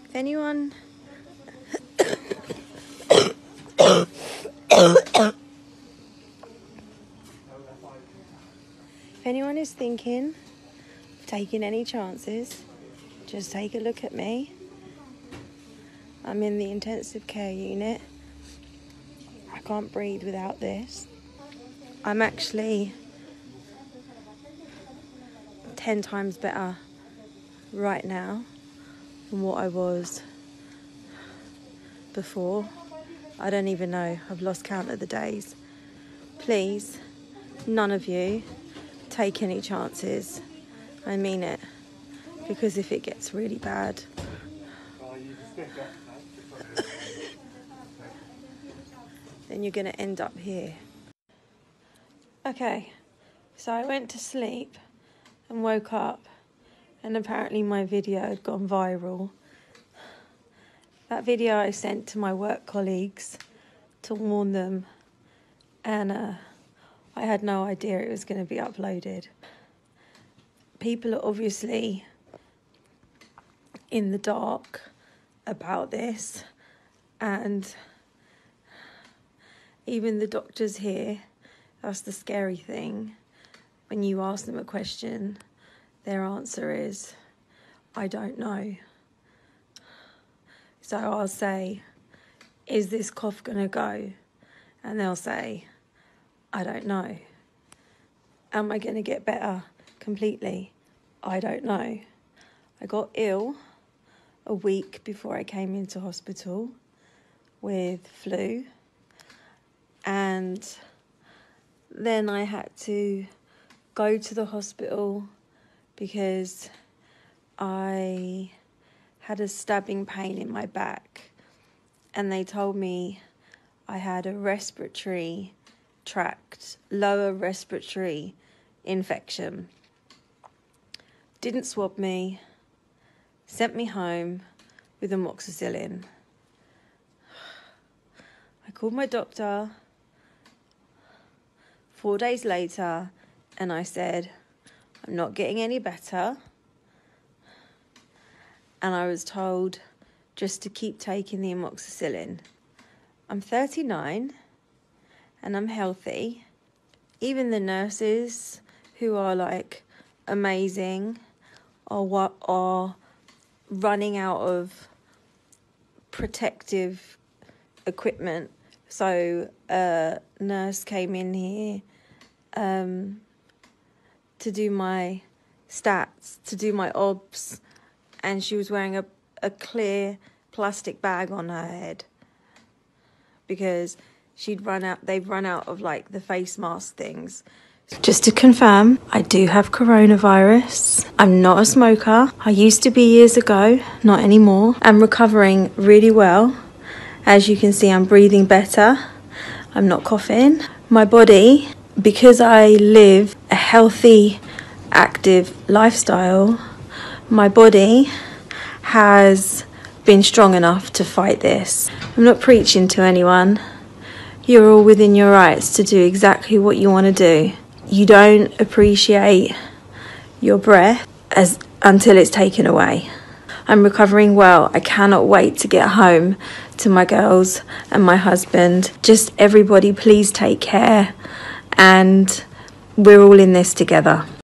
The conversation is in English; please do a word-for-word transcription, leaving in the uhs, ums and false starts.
If anyone If anyone is thinking of taking any chances, just take a look at me. I'm in the intensive care unit. I can't breathe without this. I'm actually ten times better right now than what I was before. I don't even know. I've lost count of the days. Please, none of you take any chances. I mean it. Because if it gets really bad, then you're going to end up here. Okay, so I went to sleep and woke up, and apparently my video had gone viral. That video I sent to my work colleagues to warn them, and uh, I had no idea it was going to be uploaded. People are obviously in the dark about this, and even the doctors here, that's the scary thing. When you ask them a question, their answer is, I don't know. So I'll say, is this cough gonna go? And they'll say, I don't know. Am I gonna get better completely? I don't know. I got ill a week before I came into hospital with flu. And then I had to go to the hospital because I had a stabbing pain in my back, and they told me I had a respiratory tract, lower respiratory infection. Didn't swab me, sent me home with amoxicillin. I called my doctor four days later and I said, I'm not getting any better. And I was told just to keep taking the amoxicillin. I'm thirty-nine and I'm healthy. Even the nurses, who are like amazing, are what are running out of protective equipment. So a nurse came in here um, to do my stats, to do my obs, and she was wearing a, a clear plastic bag on her head because she'd run out, they've run out of like the face mask things. Just to confirm, I do have coronavirus. I'm not a smoker. I used to be years ago, not anymore. I'm recovering really well. As you can see, I'm breathing better. I'm not coughing. My body, because I live a healthy, active lifestyle, my body has been strong enough to fight this. I'm not preaching to anyone. You're all within your rights to do exactly what you want to do. You don't appreciate your breath as until it's taken away. I'm recovering well. I cannot wait to get home to my girls and my husband. Just everybody, please take care, and we're all in this together.